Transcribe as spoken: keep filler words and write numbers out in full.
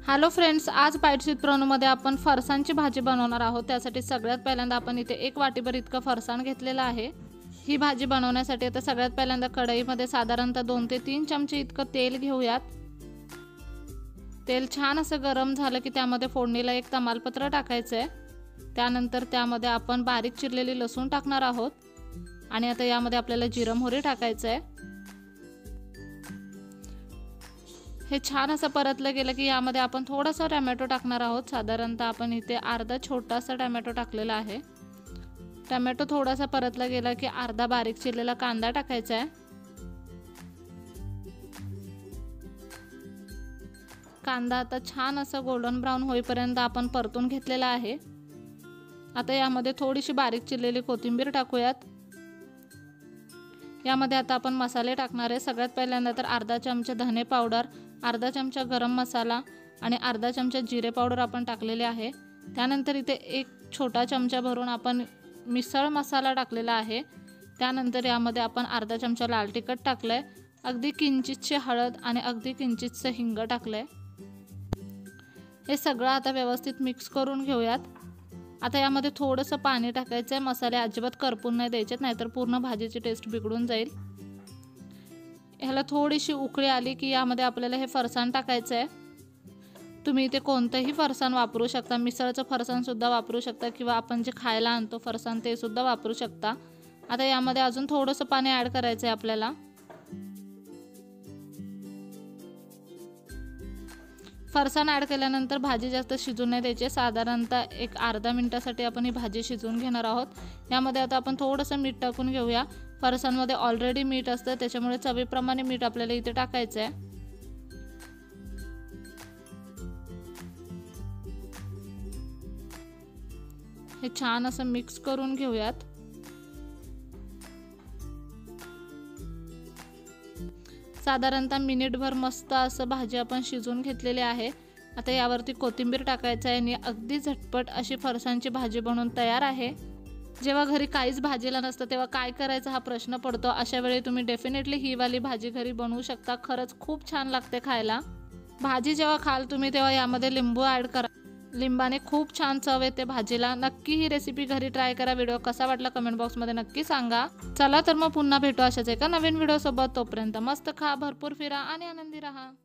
Hello friends, आज bites प्रोनोमध्ये आपण फरसाणची भाजी बनवणार आहोत। त्यासाठी सगळ्यात पहिल्यांदा आपण इथे एक वाटीभर इतका फरसाण घेतलेला आहे। ही भाजी बनवण्यासाठी आता सगळ्यात पहिल्यांदा कढईमध्ये साधारणतः दोन ते तीन चमचे इतकं तेल घेऊयात। तेल छान असं गरम झालं की त्यामध्ये फोडणीला एक तमालपत्र टाकायचं आहे। त्यानंतर त्यामध्ये आपण बारीक चिरलेली लसूण टाकणार आहोत आणि आता यामध्ये आपल्याला जिरं मोहरी टाकायचं आहे। हे छान असं परतलं गेलं की यामध्ये आपण थोडासा टोमॅटो टाकणार आहोत। साधारणतः आपण इथे अर्धा छोटासा टोमॅटो टाकलेला आहे। टोमॅटो थोडासा परतला गेला की अर्धा बारीक चिरलेला कांदा टाकायचा आहे। कांदा आता छान असं गोल्डन ब्राउन होईपर्यंत आपण परतून घेतलेला आहे। आता यामध्ये थोडीशी बारीक चिरलेली कोथिंबीर टाकूयात। यामध्ये आता आपण मसाले टाकणार आहे। सगळ्यात पहिल्यांदा तर अर्धा चमचा धने पावडर, अर्धा चमचा गरम मसाला आणि अर्धा चमचा जिरे पावडर आपण टाकलेले आहे। त्यानंतर इथे एक छोटा चमचा भरून आपण मिसळ मसाला टाकलेला आहे। त्यानंतर यामध्ये आपण अर्धा चमचा लाल तिखट टाकलंय, अगदी किंचितशी हळद आणि अगदी किंचितसे हिंग टाकलंय। हे सगळं आता व्यवस्थित मिक्स करून घेऊयात। आता यामध्ये थोडंसं पाणी टाकायचं आहे। मसाले अजिबात करपून नाही द्यायचे, नाहीतर पूर्ण भाजीची टेस्ट बिघडून जाईल। ह्याला थोडीशी उकळी आली की यामध्ये आपल्याला हे फरसाण टाकायचं आहे। तुम्ही इथे कोणतंही फरसाण वापरू शकता, मिसळचं फरसाण सुद्धा वापरू शकता किंवा आपण जे खायला आणतो फरसाण ते सुद्धा वापरू शकता। आता यामध्ये अजून थोडंसं पाणी ॲड करायचं आहे आपल्याला। फरसाण ॲड केल्यानंतर भाजी जास्त शिजून नाही द्यायची। साधारणतः एक अर्धा मिनिटासाठी आपण ही भाजी शिजवून घेणार आहोत। यामध्ये आता आपण थोडंसं मीठ टाकून घेऊया। फरसाणमध्ये ऑलरेडी मीठ असतं, त्याच्यामुळे चवीप्रमाणे मीठ आपल्याला इथे टाकायचं आहे। हे छान असं मिक्स करून घेऊयात। साधारणतः मिनिटभर मस्त असं भाजी आपण शिजवून घेतलेली आहे। आता यावरती कोथिंबीर टाकायचं आहे आणि अगदी झटपट अशी फरसाणची भाजी बनवून तयार आहे। जेव्हा घरी काहीच भाजीला नसतं तेव्हा काय करायचं हा प्रश्न पडतो। अशा वेळी तुम्ही डेफिनेटली ही वाली भाजी घरी बनवू शकता। खरंच खूप छान लागते खायला। भाजी जेव्हा खाल तुम्ही तेव्हा यामध्ये लिंबू ॲड करा, लिंबाने खूप छान चव येते भाजीला। नक्की ही रेसिपी घरी ट्राय करा। व्हिडिओ कसा वाटला कमेंट बॉक्समध्ये नक्की सांगा। चला तर मग पुन्हा भेटू अशाच एका नवीन व्हिडिओ सोबत। तोपर्यंत मस्त खा, भरपूर फिरा आणि आनंदी राहा।